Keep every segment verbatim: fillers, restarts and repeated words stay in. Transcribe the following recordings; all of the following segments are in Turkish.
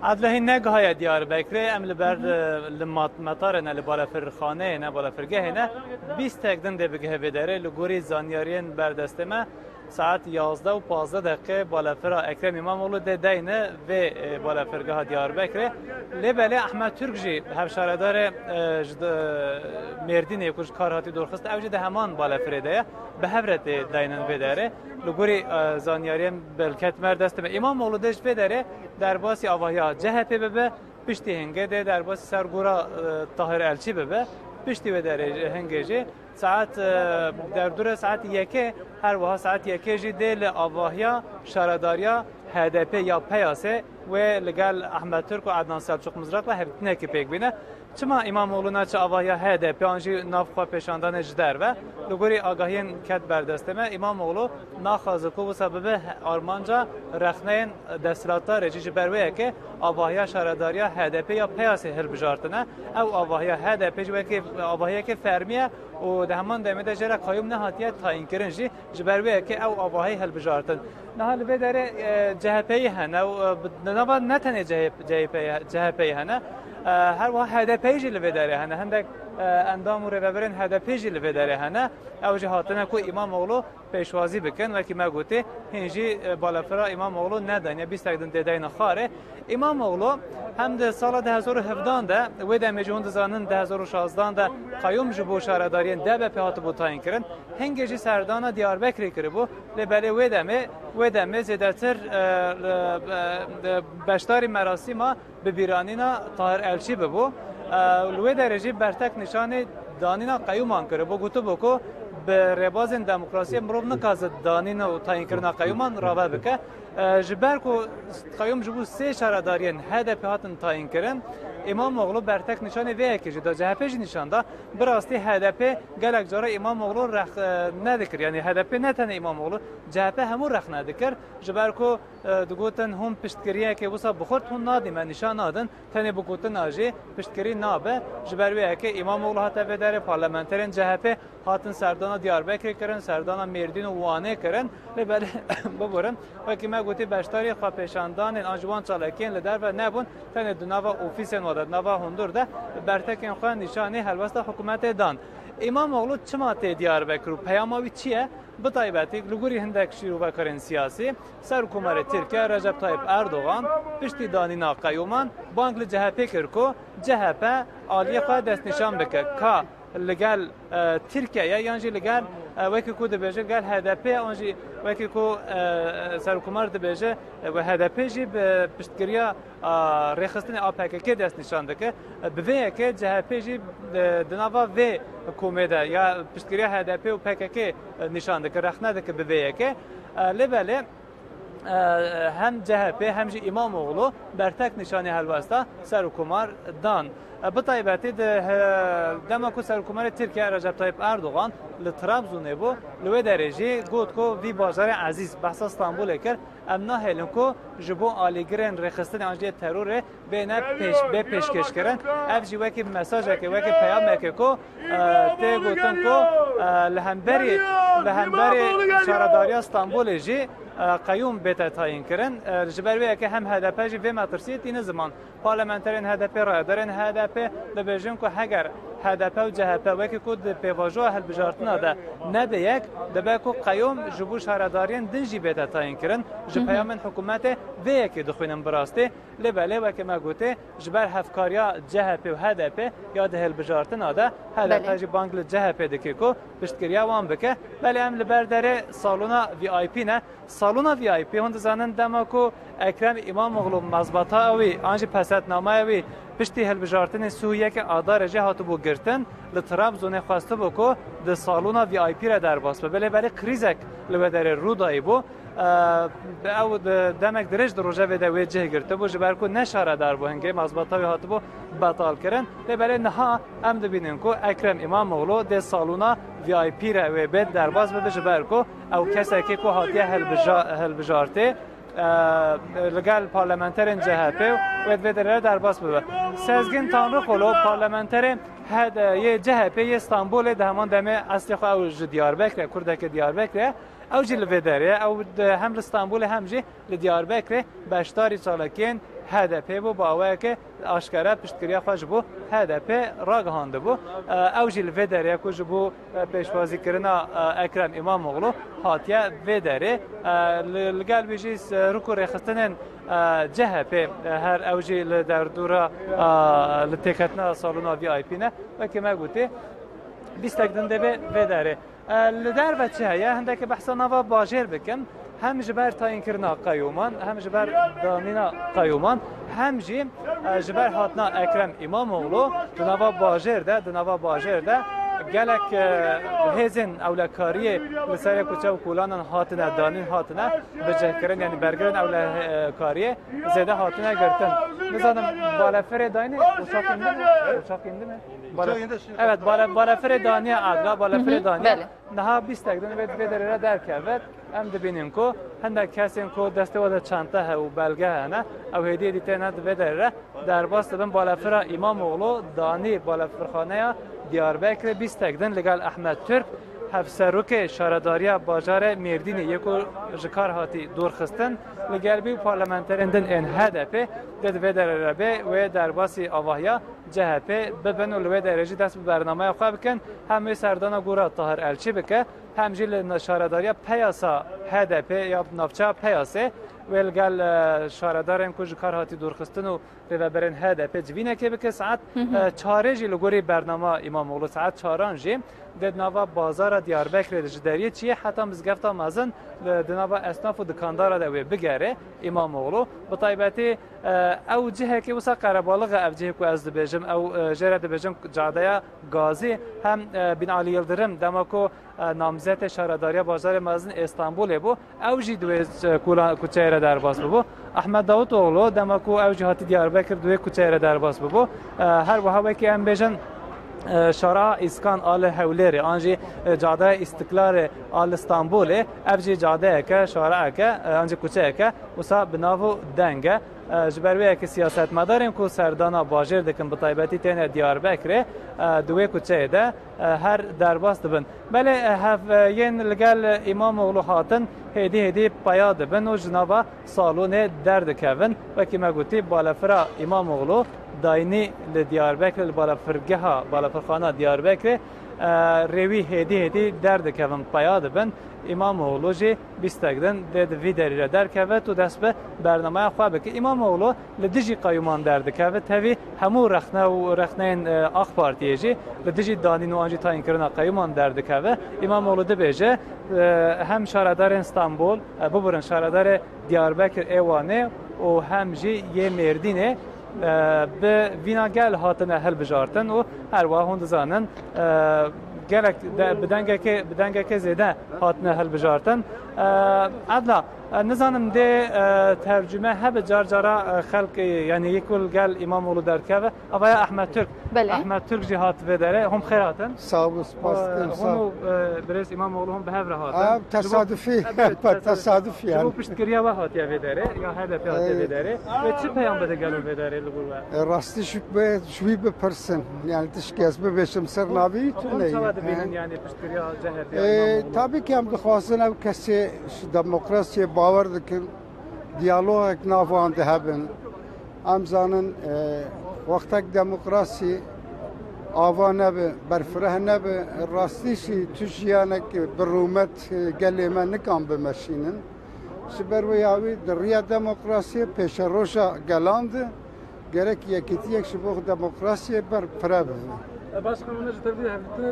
عدله نگاه دیاربکر ام لبر لمات مطار نه لبالافر خانه نه بالافرگه نه بیست تکدن ده بگه بداره لگوری زانیارین بردسته ما ساعت یازده و پانزده دقیقه بالافر اکرم اماموغلو ده دینه و بالافرگاه دیاربکر لبله احمد ترک جی هفشاردار مردین یکوش کار هاتی درخست اوجه ده همان بالافر ده به هفرت دینن بداره لگوری زانیارین بلکت مردسته ما اماموغلو دهش بداره در باسی آواهی جهپی ببه پشتی هنگه ده در باسی سرگورا طاهر الچی ببه پشتی به در هنگه جی ساعت در دور ساعت یکه هر وها ساعت یکه جی دل آواهیا شارداریا هدپی یا پیاسه و لگل احمد ترک و عدنان سلچوق مزرق و هبتنه که پیک بینه چما اماموغلو ناچه آواهیا هدپی آنجی نافخوا پیشاندان جدر و لگوری آگاهین کت بردسته ما اماموغلو ناخازکو و سبب آرمانجا رخنین دستلاتا رجیج برویه که آواهیا شارداریا هدپی یا پیاسه هر بجارتنه او آواهیا هدپی جو که آواهیا که فرمیه و ده همان دمیده جرا قایم نهاتیه تاین کرنجی جبرویه که او آواهی هل بجارتن نهال بداره جهپی هنه و نبا نتنه جهپی هنه هر وقت هدفی جل بداره هنه هندک اندام و ربرن هدفی جل بداره هنه او جهاتنا کو اماموغلو پیشوازی بکن و کی ما گوته هنجی بالافرا اماموغلو ندان یا بیست دن دین خاره اماموغلو هم ده سال ده هزار و هفده ده و ده مجون زانن ده هزار و شازده ده قیوم جبو شاردارین ده به پیات بو تاین کرن هنگجی سردان دیاربکر کربو لبله و دمه و دمه زیادتر بشتاری مراسم به بیرانینا طاهر الچی ببو لوی درجه برتک نشان دانینا قیومان کرده با گوتو بکو به رباز دموکراسی مروب نکازد دانینا و تاین کرنا قیومان رابه بکه جبر کو قیوم جبو سه شاردارین هدف هاتن تاین کرن اماموغلو برتک نشان وی که جدا جهپش نشان دا براستی هدف گلک جارا اماموغلو رخ ندکر یعنی هدف نه تن اماموغلو جهپه همون رخ ندکر جبر کو دگوتن هم پشتگیریه که وسا بخورد هم نادی من نشان نادن تنه بگوتن آجی پشتگیری نابه جبر وی که اماموغلو هات بداره پارلمانترین جهپه هاتن سردانا دیاربکر کرن سردانا مردین و وانه کرن لبل ببرن و که ما گوتی بشتاری خوا پیشاندان انجوان چالکین لدر و نبون تنه دنوا اوفیسن وداد نوا هندور ده برتکین خوا نشانه هلوسته حکومت دان اماموغلو چما ته دیاربکر پیاماوی چیه بطایبتی لگوری هندک شیرو و کارن سیاسی سر حکومت ترکیه رجب طایب اردوغان پشتی دانینا قیومان بانگل جهپی کرکو جهپه آلیه خوا دست نشان بکه که لگل ترکیه یعنی لگل وکی کو دبیجه لگل هدفی آنجی وکی کو سرکومار دبیجه و هدفی جی به پشتگیری رخصتن آپک دست نشان دکه به که جهپی جی دنوا و کومده یا پشتگیری هدفی و پک نشان دکه رخنه دکه به که لبله هم جهپی هم جی اماموغلو برتک نشانی هلوستا سرکومار دان بطایبتی دماکو سرکومار ترکیه رجب طایب اردوغان لطرابزونه بو لوی درجه گوت کو وی بازار عزیز بحث استانبول کرد امنا هلنکو جبو آلیگرن رخصتن آنجی ترور بین پیش به پیشکش کردن اف جی وکی مساج که وکی پیام که کو ته گوتن کو لهمبری لهمبری شهرداری استانبول جی قیوم بهت تعیین کردن جبر وی که هم هدف جی و مترسیت این زمان پارلمانترین هدف را دارن هدف لبجن کو هگر هدف و جهت وکی کود پیواجو هل بجارتنا ده نه به یک دبه کو قیوم جبو شهرداریان دنجی بهت تعیین کردن جپیام حکومت و یکی دخوینم براسته لبله وکی ما گوته جبر هفکاریا جهت و هدف یاد هل بجارتنا ده هدف جی بانگل جهت دکی کو پشتگیریا وام بکه ولی هم لبردره سالونا وی آی پی نه سالونا وی آی پی هند زنن دماکو اکرم اماموغلو مزبطا اوی آنجی پست نامه اوی پشتی هلبجارتن سویه که آدار جهاتو بو گرتن لطرابزونه خواسته بکو ده سالونا وی آی پی را در باس بله بله کریزک لبدر رو دایی بو او دمک درج دروجه ویده وی جه گرته بو جبر کو نشاره در بو هنگه مزبطا وی هاتو بو بطال کرن بله نها ام دبینن کو اکرم اماموغلو ده سالونا وی آی پی را وی بید در باس بده جبر کو او کسی که کو هاتیه هلبجارته لگل پارلمانترین جهپی و ادویدره در باس ببه سازگین تانرو خلو پارلمانترین هد یه جهپی استانبول ده همان دمه اصلی خواه او دیاربکر کرده که دیاربکر او جی لویدره او هم استانبول هم جی لدیاربکر بشتاری چالکین H D P bu bawe ki aşkara piştkiriya xwe ji bo H D P ragihandi bû. Ew jî li vê derê ku ji bo pêşwazîkirina Ekrem İmamoğlu hatiye vê derê li gel vê jî rûk û rêxistinên C H P her ew jî li derdora li têketina salûna V I P ne wekî me gotî bîstek din dibe vê derê. Li derve çi heye hindekî behsa nava bajêr bikin hem ji ber tayînkirina qeyûman hem ji ber danîna qeyûman hem jî ji ber hatina Ekrem İmamoğlu di nava bajêr de di nava bajêr de gelek hêzên ewlekariyê li serê kuçe û kulanan hatine danîn hatine bicihkirin yani bergirin ewlekariyê zêde hatine girtin. Nizanim balafirê dayînê uçak indi mi? Uçak indi mi? Evet, balafirê daniye adla balafirê daniye niha bîstek din vê vê derê re derkevit em dibînin ku hindek kesên ku destê we de çanta he û belge hene ew hêdiyê dîtêne di vê derê re derbas dibin balafira İmamoğlu danî balafirxaneya Diyarbekirê bîstek din li gel Ehmed Türk hevserokê şaredariya bajarê Mêrdînê yek û ji kar hatî dûrxistin li gel bî parlamenterên din ên H D P de di vê derê re bê wê derbasî avahiya C H P bibin û li wê derê jî dest bi bernameya xwe bikin hem wê serdana gora Tahir Elçî bike hem jî li şaredariya peyasa H D P ya navçeya peyasê wê li gel şaredarên ku ji kar hatî dûrxistin û rêveberên H D P civînekê bike saet çarê jî li gorî bernama İmamoğlu saet çaran jî di nava bazara Diyarbekirê ji deriyê çiye heta mizgefta mezin di nava esnaf û dikandara de wê bigere İmamoğlu bi taybetî ew cihekê wisa qerebalığa ev cihê ku ez dibêjim ew jê re dibêjim cadeya Gazî hem Binalî Yıldırım dema ku namzetê şaredariya bajarê mezin İstanbulê bû ew jî di wê kuçeyê re derbas bibû. Ahmed Davutoğlu dema ku ew jî hatî Diyarbekir di wê kuçeyê re derbas bibû. Her wiha wekî em bêjin şara İskan al Hewlêrê an jî cadeya İstiklalê al İstanbulê ev jî cadeyeke şarayeke an jî kuçeyeke wisa bi nav û deng e ji ber wê yekî siyasetmedarên ku serdana bajêr dikin bi taybetî têne Diyarbekirê di wê kuçeyê de her derbas dibin. Belê heviyên li gel İmamoğlu hatin hêdî hêdî peya dibin û ji nava salûnê derdikevin wekî me gotî balafira İmamoğlu dayînî li Diyarbekirê li balafirgeha balafirxana Diyarbekirê rêwî hêdî hêdî derdikevin peya dibin. İmamoğlu jî bîstek din dê di vî derî re derkevit û dest bi bernameya xwe bike. İmamoğlu li dijî qeyûman derdikevit hevî hemû rexne û rexneyên AK Partiyê jî li dijî danîn û an jî tayînkirina qeyûman derdikeve. İmamoğlu dibêje hem şaredarên İstanbul bibirin şaredarê Diyarbekir êwanê û hem jî yê Mêrdînê bi vîna gel hatine hilbijartin û her wiha hûn dizanin gelek bi dengekê bi dengekê zêde hatine hilbijartin. Adla nizanim dê tercüme hebe car cara xelk yani yekul gel İmamoğlu derkeve avaya Ahmed Türk. Ahmed Türk jî hat vê derê hûn xêr hatin. Sağ ol, spas. Hûn birêz İmamoğlu hûn bi hev re hatin. Tesadüfi, tesadüf yani. Bu piştkiriya ve hatiye vê derê ya H D P hatiye vê derê ve çi peyam bide gelin vê derê li gor ve? Rastî şüphe şwî bipirsin yani tişkez bibêjim ser navî tu ne? Çawa dibînin yani piştkiriya C H P İmamoğlu? Tabii ki em dixwazin ev kesê demokrasiyê bawer dikin diyalogek navan de hebin. Em zanin wextek demokrasî ava nebe berfireh nebe rastî jî tu jiyanek bi rûmet gelê me nikan bimeşînin. Ji ber wê yavî di rêya demokrasiyê pêşeroja gelan de gerek yekîtiyek ji bo demokrasiyê berfireh bibe. Başkanım ji tevdî hevdîtin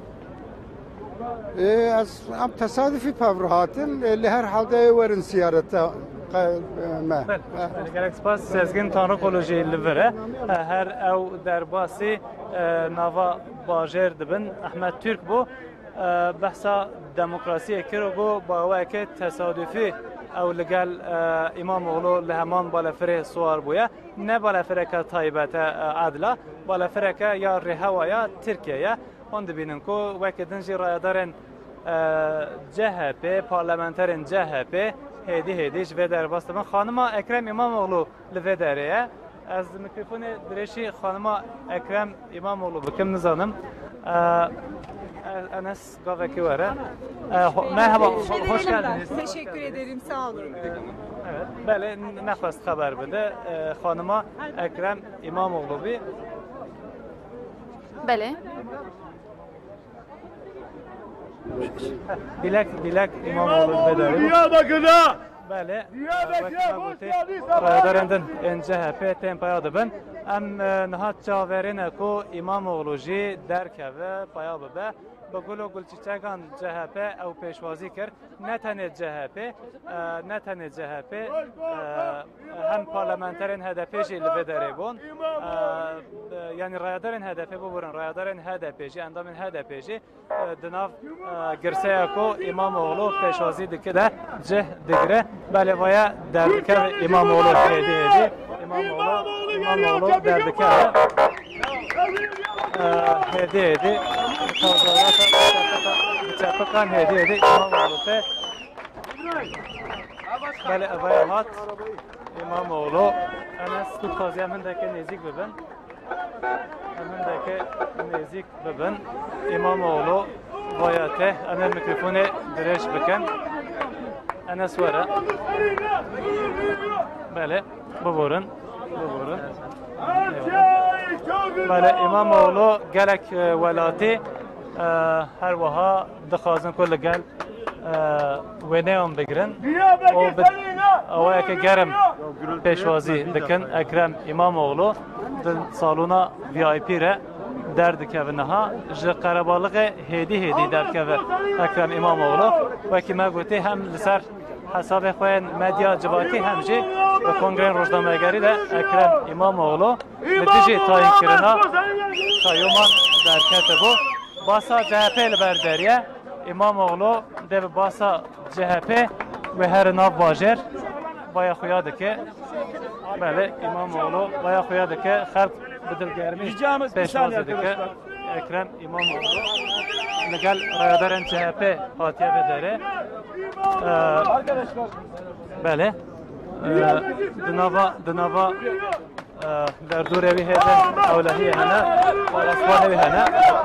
Ez em tesadüfî pev hatin li her halde werin ziyarete me. Gerek spas sezgin Tanrıkolu jî li vir e her ew derbasî nava bajêr dibin Ahmed Türk bû behsa demokrasiyê kir û bawekê tesadüfî ew li gel İmamoğlu li heman balafirê swar bûye ne balafireke taybet e adla balafireke ya rêhewa ya Tirkiye hûn dibînin ku wekî din jî rayadarên C H P parlamenterên C H P hêdî hêdî ji vê derbas dibin. Xanima Ekrem İmamoğlu li vê derê ye ez mikrofonê dirêşî xanima Ekrem İmamoğlu bikim nizanim Enes Gaveki var. Merhaba, hoş geldiniz. Teşekkür ederim, sağ olun. Evet, böyle nefes haber bide. Hanıma Ekrem İmamoğlu bir. بله Bilek bilek İmamoğlu bedeli. Diyarbakır'da Bele. Diyarbakır'a hoş geldin. Radarenden en C H P tempaya da ben. Em nihat çaverine ko İmamoğlu ji derkeve paya be. Bagolo Gulçiçegan C H P ev peşvazi kir. Ne tane C H P, ne tane C H P hem parlamenterin hedefi ji li bedere bun. Yani radarın hedefi bu burun. Radarın hedefi ji, endamın hedefi ji. Dınav girseye ko İmamoğlu peşvazi dike de cih digre. Bele vaya derdike İmamoğlu hediye İmamoğlu, İmamoğlu derdike hediye edi. Çapakan hediye edi. İmamoğlu te. Bele evaya hat. İmamoğlu. Enes tut kazi emindeki nezik bebin. Emindeki nezik bebin. İmamoğlu vaya te. Emel mikrofonu direş biken. Enes vara. Bele. Bu burun. Bu burun. Bele İmamoğlu gerek velati her vaha dixazin kul gel veneyam bigrin o o ki gerem peşvazi dikin Ekrem İmamoğlu din salona V I P re derdikevinaha ji qarabalığı hedi hedi derkeve Ekrem İmamoğlu ve ki me gote hem liser hesabı xoyen medya civati hem jî ve kongren rojnamegeri de Ekrem İmamoğlu netice tayin kirina kayyuman derkete bu basa C H P li berderiye İmamoğlu dev basa C H P ve her nav bajer baya xuya dike bele İmamoğlu baya xuya dike xalq bidilgermi peşvazi dike Ekrem İmamoğlu legal radarın C H P hatiye bedere bele dınava dınava دردور وی هذا اولهی هنا ورسوله وی هنا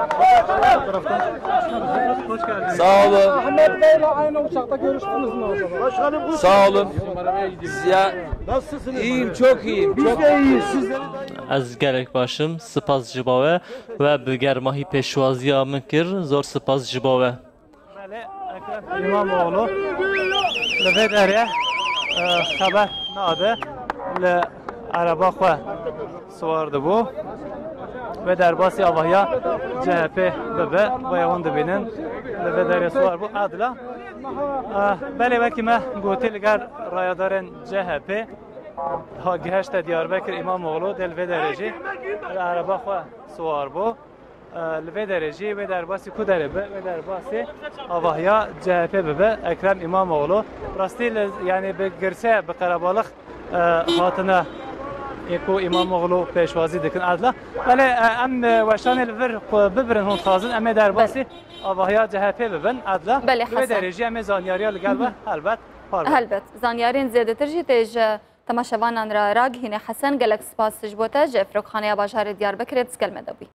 Sağ olun. Ahmet Bey'le aynı uçakta görüştünüz mü acaba? Başkanım Sağ olun. Ziya nasılsınız? iyiyim, çok iyiyim. Biz Çok de iyiyiz. Sizleri Ez gerek başım spas jibave ve bi germahî pêşwaziya min kir zor spas jibave. bele Ekrem İmamoğlu li vê derê xeber nade li araba xwe swar dibû ve derbasî avahiya C H P bibe ve hûn dibînin li vê derê swar bû adila belê wekî me gotî li ger rayadarên C H P gihişte Diyarbakır İmamoğlu del vê derê jî li araba xwe swar bû li vê derê jî wê derbasî ku derê be wê derbasî avahiya C H P bibe Ekrem İmamoğlu rastî li yani bi girse bi qerabalık hatine eko İmamoğlu peşvazi dikin adla bele em weşanê li vir bibirin hûn xazin em ê derbasî avahiya C H P bibin adla Belê, li vê Hasan. derê jî em ê zanyariya li gel ve helbet par be. هلبت زانیارین زیادتر جی تیج تماشاوانان را راگهینه حسن گلک سپاس جبوته جفرک خانه بازار دیار بکرد سکل مدبی